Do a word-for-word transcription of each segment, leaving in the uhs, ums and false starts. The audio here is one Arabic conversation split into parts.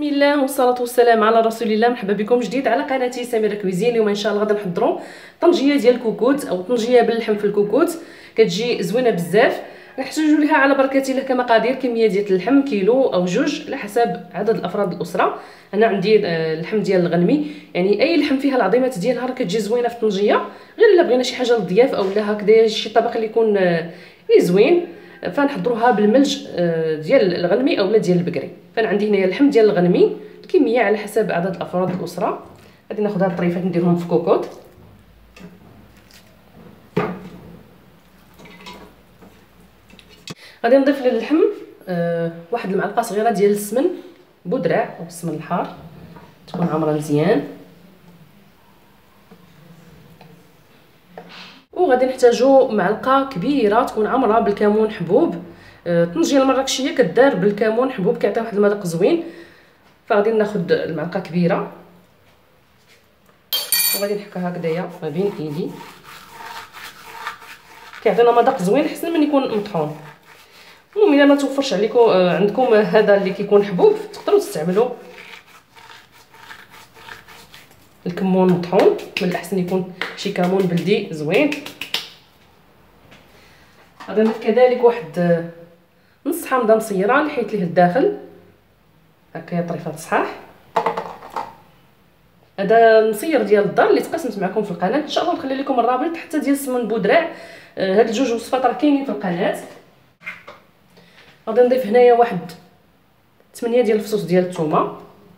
بسم الله والصلاه والسلام على رسول الله. مرحبا بكم جديد على قناتي سميره كويزين. اليوم ان شاء الله غادي نحضروا طنجيه ديال الكوكوت او طنجيه باللحم في الكوكوت، كتجي زوينه بزاف. نحتاجوا لها على بركه الله كمقادير كميه ديال اللحم كيلو او جوج على حسب عدد الافراد الاسره. انا عندي اللحم ديال الغنمي، يعني اي لحم فيها العظيمات ديالها راه كتجي زوينه في الطنجيه، غير الا بغينا شي حاجه للضياف او لا هكذا شي طبق اللي يكون زوين فنحضروها بالملج ديال الغنمي اولا ديال البقري. فانا عندي هنايا اللحم ديال الغنمي الكميه على حسب عدد الافراد الاسره. غادي ناخذ هاد الطريفات نديرهم في كوكوط. غادي نضيف للحم أه واحد المعلقه صغيره ديال السمن بودراع او السمن الحار تكون عامره مزيان، وغادي نحتاجو معلقه كبيره تكون عامره بالكمون حبوب. الطنجيه المراكشيه كدار بالكمون حبوب كيعطي واحد المذاق زوين، فغادي ناخذ المعلقه كبيره وغادي نحكها هكذايا ما بين ايدي، كيعطينا مذاق زوين احسن من يكون مطحون. المهم الا ما توفرش عليكم عندكم هذا اللي كيكون حبوب تقدروا تستعملوا الكمون مطحون، من الاحسن يكون شي كمون بلدي زوين. غادي نضيف كذلك واحد نص حامضه مصيره نحيت ليه الداخل هكايا طريفات صحاح. هذا المصير ديال الدار اللي تقسمت معكم في القناه، ان شاء الله نخلي لكم الرابط حتى ديال السمن بودراع. هاد الجوج وصفات راه كاينين في القناه. غادي نضيف هنايا واحد ثمانية ديال الفصوص ديال الثومه،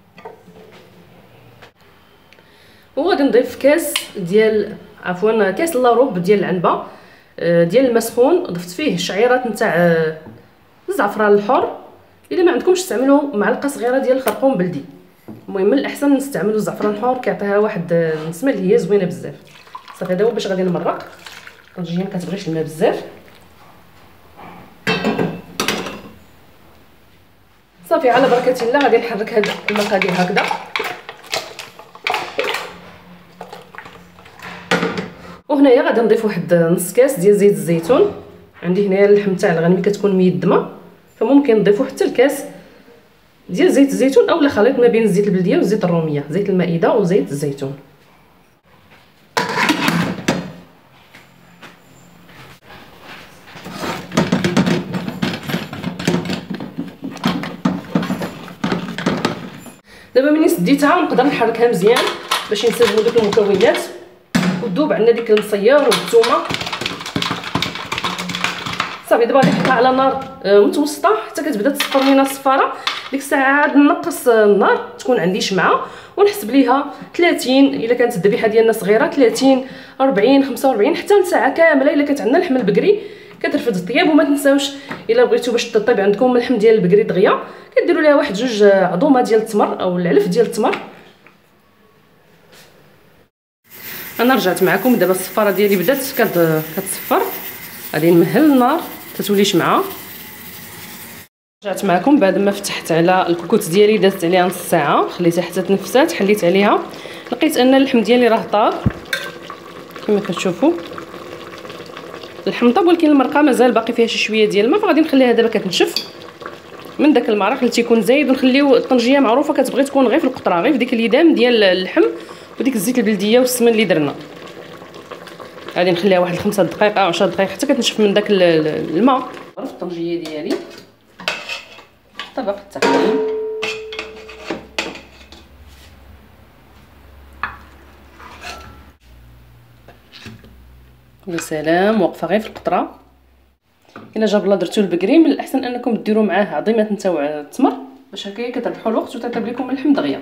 وغادي نضيف كاس ديال عفوا كاس الا ربع ديال العنبه ديال المسخون، ضفت فيه شعيرات نتاع الزعفران الحر. الا ما عندكمش استعملوا معلقه صغيره ديال الخرقوم بلدي. المهم من الاحسن نستعملوا الزعفران الحر كيعطيها واحد النسمه اللي هي زوينه بزاف. صافي هذا هو باش غادي نمرق. الطنجيه ما كتبغيش الماء بزاف. صافي على بركه الله غادي نحرك هاد المقادير هكذا. وهنايا غادي نضيف واحد نص كاس ديال زيت الزيتون. عندي هنايا اللحم تاع الغنمي كتكون ميدمه، فممكن نضيفوا حتى الكاس ديال زيت الزيتون اولا خليط ما بين الزيت البلديه والزيت الروميه، زيت المائده وزيت الزيتون. دابا ملي سديتها نقدر نحركها مزيان باش ينسجموا دوك المكونات وتذوب عندنا ديك المصيار والثومه. صافي دابا غادي نحطها على نار متوسطه حتى كتبدا تصفر لينا الصفاره. ديك الساعه عاد نقص النار تكون عندي شمعه ونحسب ليها ثلاثين الا كانت الذبيحه ديالنا صغيره، ثلاثين أربعين خمسة وأربعين حتى ساعه كامله الا كانت عندنا اللحم البقري كترفد الطياب. وما تنساوش الا بغيتو باش تطيب عندكم اللحم ديال البقري دغيا كديروا ليها واحد جوج عظومه ديال التمر او العلف ديال التمر. انا رجعت معكم دابا الصفاره ديالي بدات كتصفر، غادي نمهل النار تتولي شمعه. رجعت معكم بعد ما فتحت على الكوكوت ديالي، دازت عليها نص ساعه خليتها حتى تنفسات، حليت عليها لقيت ان اللحم ديالي راه طاب كما كتشوفوا. اللحم طاب ولكن المرقه مازال باقي فيها شي شويه ديال الماء، فغادي نخليها دابا كتنشف من داك المرق اللي تيكون زايد. ونخليو الطنجيه معروفه كتبغي تكون غير في القطره، غير في ديك اليدام ديال اللحم وديك الزيت البلديه والسمن اللي درنا. غادي نخليها واحد خمسة دقائق او عشر دقائق حتى كتنشف من داك الماء. في الطنجيه ديالي طبق التقديم. يا سلام واقفه غير في القطره. الا جاب الله درتو البقري من الاحسن انكم ديروا معاه عظيمات نتاع التمر باش هكايا كتربحوا الوقت وتطيب لكم اللحم دغيا.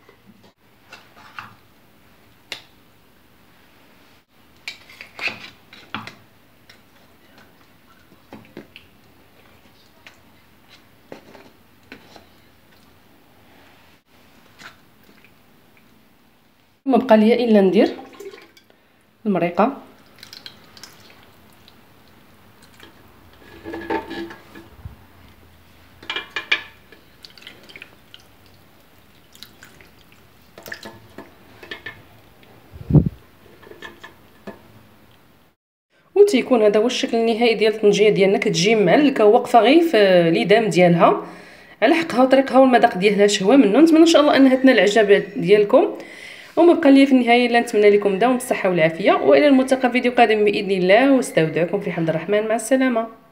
ما بقى ليا الا ندير المريقه. وتيكون هذا هو الشكل النهائي ديال الطنجيه ديالنا، كتجي معلكه واقفه غير في ليدام ديالها. على حقها وطريقها والمذاق ديالها شهوه منه. نتمنى ان شاء الله انها تنال الاعجاب ديالكم، وما بقى لي في النهايه الا نتمنى لكم دوام الصحه والعافيه، والى الملتقى في فيديو قادم باذن الله، واستودعكم في حفظ الرحمن. مع السلامه.